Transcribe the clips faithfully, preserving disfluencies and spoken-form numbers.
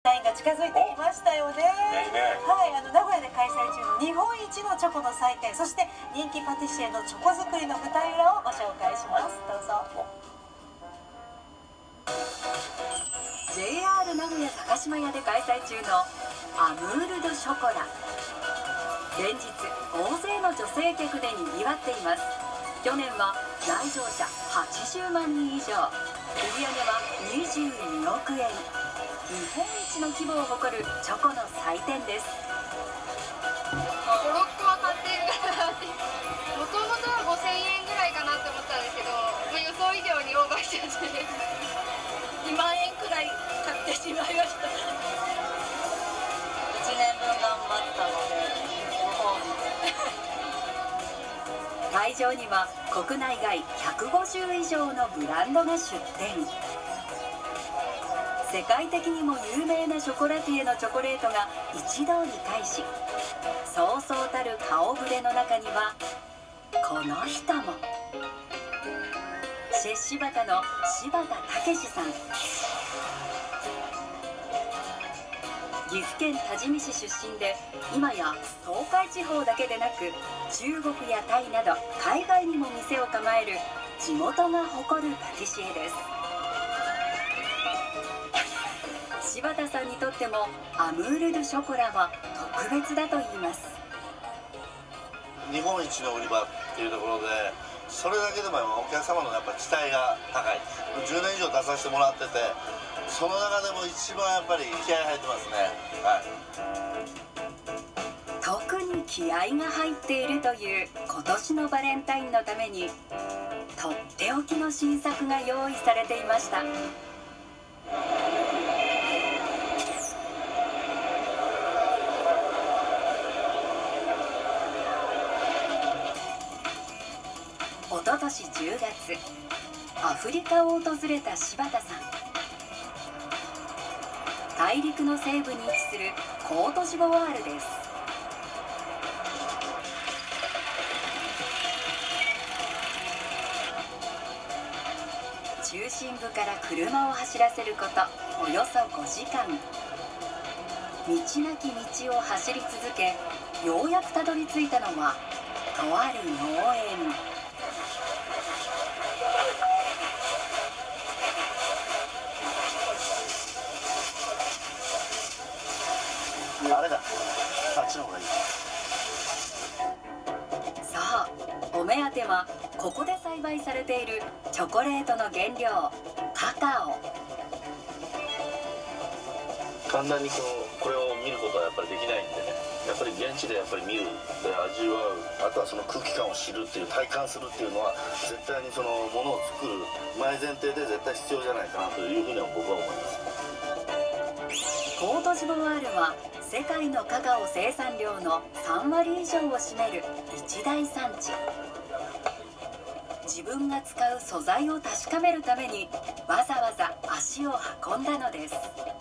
ラインが近づいてきましたよね。はい、あの名古屋で開催中の日本一のチョコの祭典、そして人気パティシエのチョコ作りの舞台裏をご紹介します。どうぞ。ジェイアール 名古屋高島屋で開催中のアムール・ド・ショコラ。連日大勢の女性客でにぎわっています。去年は来場者はちじゅうまんにん以上、売上はにじゅうにおくえん。日本一の規模を誇るチョコの祭典です。 ご、ろっこは買ってるかなって。もともとはごせんえんぐらいかなって思ったんですけど、予想以上にオーバーしちゃってにまんえんくらい買ってしまいました。いちねんぶん頑張ったのでご褒美で。 会場には国内外ひゃくごじゅう以上のブランドが出店。世界的にも有名なショコラティエのチョコレートが一堂に会し、そうそうたる顔ぶれの中にはこの人も。シェッシバタの柴田武さん。岐阜県多治見市出身で、今や東海地方だけでなく中国やタイなど海外にも店を構える地元が誇るパティシエです。柴田さんにとってもアムール・ド・ショコラは特別だと言います。 日本一の売り場っていうところで、それだけでもお客様のやっぱ期待が高い。じゅうねん以上出させてもらってて、その中でも一番やっぱり気合い入ってますね。はい、 特に気合が入っているという今年のバレンタインのために、とっておきの新作が用意されていました。おととしじゅうがつ、アフリカを訪れた柴田さん。大陸の西部に位置するコートジボワールです。中心部から車を走らせることおよそごじかん。道なき道を走り続け、ようやくたどり着いたのはとある農園。 あれだ、あっちの方がいい。 さあ、お目当てはここで栽培されているチョコレートの原料、カカオ。 簡単にこうこれを見ることはやっぱりできないんでね、やっぱり現地でやっぱり見る、で味わう、あとはその空気感を知るっていう、体感するっていうのは絶対にそのものを作る前前提で絶対必要じゃないかなというふうには僕は思います。 コートジボワールは世界のカカオ生産量のさんわり以上を占める一大産地。自分が使う素材を確かめるためにわざわざ足を運んだのです。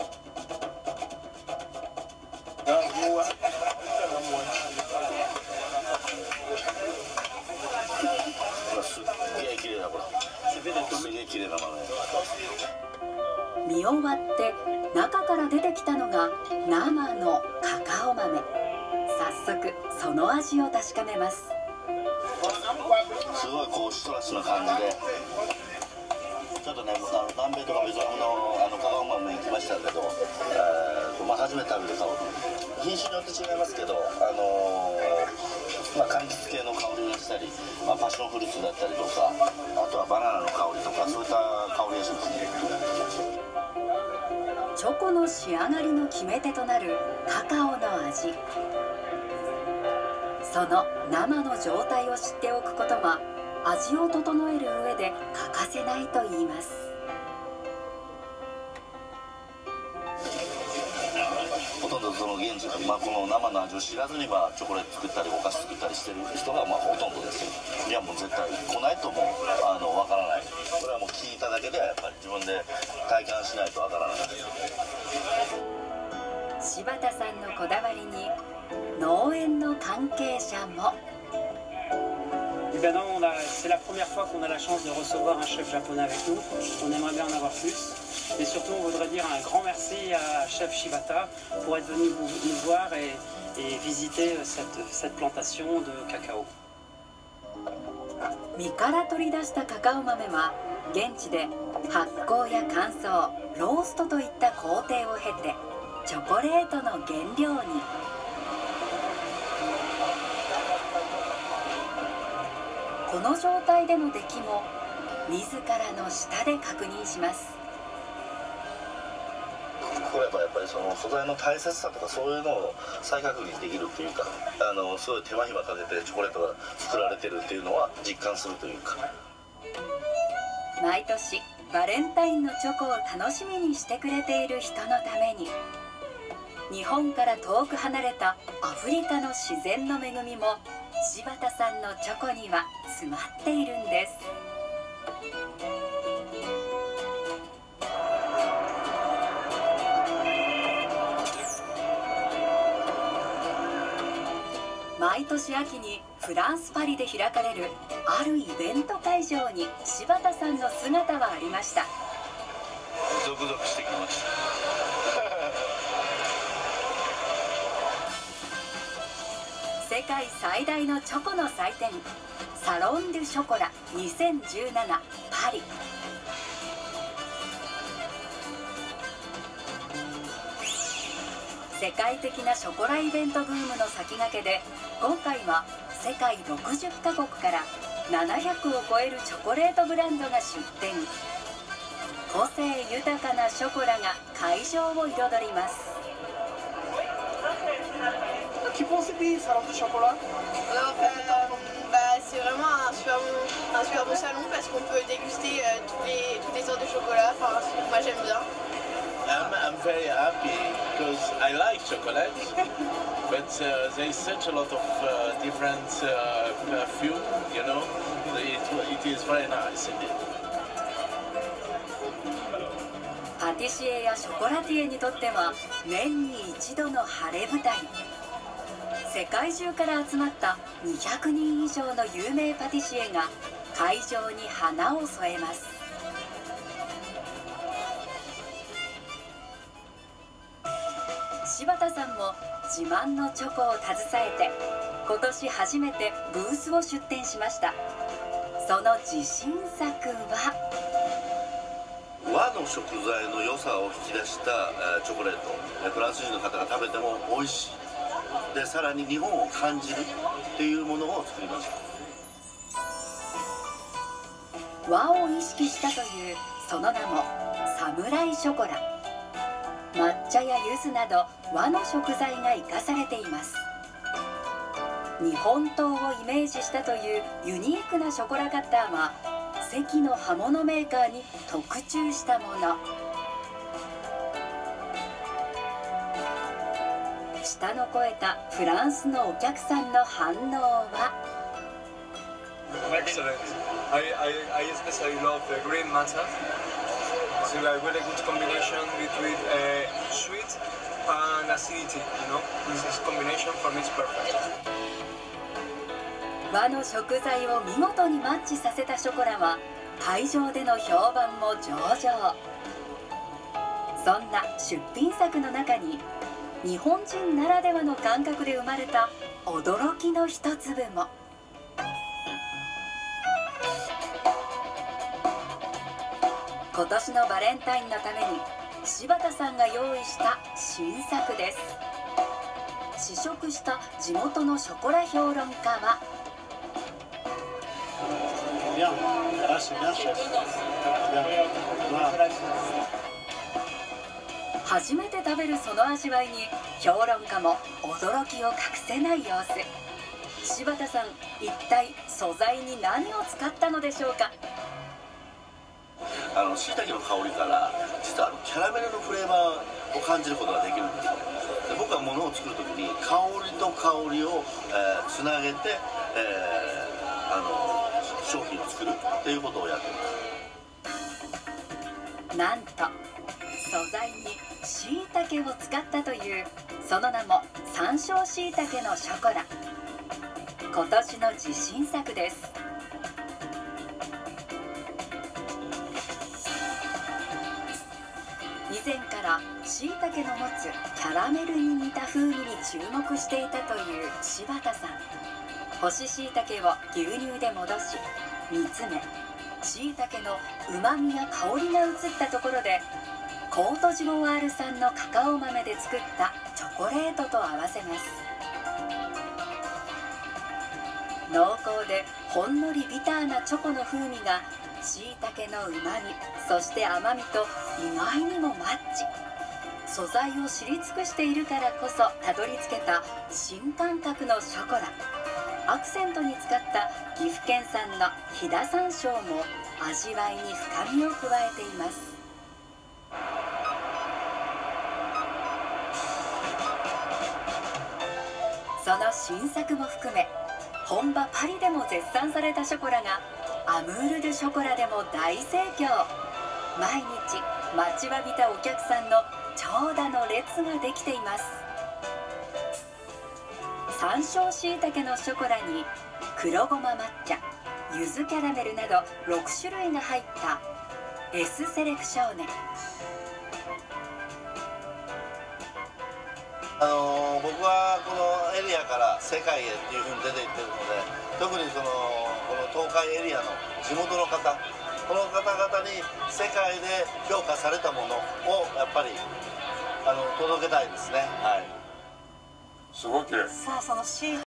すっげえ綺麗だ、これ。すげえ綺麗な豆。 実を割って中から出てきたのが生のカカオ豆。早速その味を確かめます。 すごいこうシトラスな感じで、ちょっとね、あの南米とかベトナムのあのカカオ豆行きましたけど、えーまあ、初めて食べる香り、品種によって違いますけど、あのーまあ、柑橘系の香りがしたり、まあ、パッションフルーツだったりとか、あとはバナナの香りとか、そういった香りがしますね。 チョコの仕上がりの決め手となるカカオの味。その生の状態を知っておくことは味を整える上で欠かせないといいます。 ほとんどその現地、まあ、この生の味を知らずに、まあ、チョコレート作ったりお菓子作ったりしてる人がまあほとんどですよ。いやもう絶対来ないともうあの分からない。これはもう聞いただけではやっぱり自分で体感しないと分からない。 柴田さんのこだわりに農園の関係者も。 Eh bien non, c'est la première fois qu'on a la chance de recevoir un chef japonais avec nous. On aimerait bien en avoir plus. Mais surtout, on voudrait dire un grand merci à Chef Shibata pour être venu vous- nous voir et, et visiter cette, cette plantation de cacao. 実から取り出したカカオ豆は現地で発酵や乾燥、ローストといった工程を経てチョコレートの原料に。この状態での出来も自らの舌で確認します。 これはやっぱりその素材の大切さとかそういうのを再確認できるっていうか、あのすごい手間暇かけてチョコレートが作られてるっていうのは実感するというか。 毎年バレンタインのチョコを楽しみにしてくれている人のために、日本から遠く離れたアフリカの自然の恵みも柴田さんのチョコには詰まっているんです。毎年秋にフランス・パリで開かれるあるイベント会場に柴田さんの姿はありました。 ゾクゾクしてきました世界最大のチョコの祭典サロン・デュ・ショコラにせんじゅうななパリ。世界的なショコライベントブームの先駆けで、今回は世界ろくじゅっカ国からななひゃくを超えるチョコレートブランドが出展。個性豊かなショコラが会場を彩ります。 Qui pensait du salon du chocolat? Alors, euh, bah, c'est vraiment un super bon, un super beau salon parce qu'on peut déguster euh, tous les, toutes les sortes de chocolat. Enfin, moi j'aime bien. I'm, I'm very happy because I like chocolate, but uh, there is such a lot of uh, different uh, perfume, you know. It, it is very nice indeed. パティシエやショコラティエにとっては年に一度の晴れ舞台。世界中から集まったにひゃくにん以上の有名パティシエが会場に花を添えます。柴田さんも自慢のチョコを携えて今年初めてブースを出展しました。その自信作は和の食材の良さを引き出した、えーチョコレート、えーフランス人の方が食べても美味しいで、さらに日本を感じるっていうものを作りました。 和を意識したというその名もサムライショコラ。抹茶や柚子など和の食材が生かされています。日本刀をイメージしたというユニークなショコラカッターは関の刃物メーカーに特注したもの。舌の肥えたフランスのお客さんの反応は。 Excellent. I, I, I especially love the green matcha. It's a really good combination between uh, sweet and acidity, you know. This combination for me is perfect. 和の食材を見事にマッチさせたショコラは会場での評判も上々。そんな出品作の中に日本人ならではの感覚で生まれた驚きの一粒も。今年のバレンタインのために柴田さんが用意した新作です。試食した地元のショコラ評論家は。初めて食べるその味わいに評論家も驚きを隠せない様子。柴田さん、一体素材に何を使ったのでしょうか。 あの椎茸の香りから実はあのキャラメルのフレーバーを感じることができるんですよ。で僕はものを作る時に香りと香りを、えー、つなげて、えー、あの商品を作るっていうことをやってます。 なんと素材に椎茸を使ったというその名も山椒椎茸のショコラ。今年の自信作です。 前からしいたけの持つキャラメルに似た風味に注目していたという柴田さん。干ししいたけを牛乳で戻し煮詰め、しいたけのうまみや香りが移ったところでコートジボワール産のカカオ豆で作ったチョコレートと合わせます。濃厚でほんのりビターなチョコの風味がしいたけのうまみ、そして甘みと意外にもマッチ。素材を知り尽くしているからこそたどり着けた新感覚のショコラ。アクセントに使った岐阜県産の飛騨山椒も味わいに深みを加えています。その新作も含め本場パリでも絶賛されたショコラがアムール・ドゥ・ショコラでも大盛況。毎日待ちわびたお客さんの長蛇の列ができています。山椒しいたけのショコラに黒ごま抹茶、柚子キャラメルなどろく種類が入った S セレクショーネ。 あのー、僕はこのエリアから世界へっていうふうに出ていってるので、特にそのこの東海エリアの地元の方、この方々に世界で評価されたものをやっぱりあの届けたいですね。はい。 すごく。 さあそのシー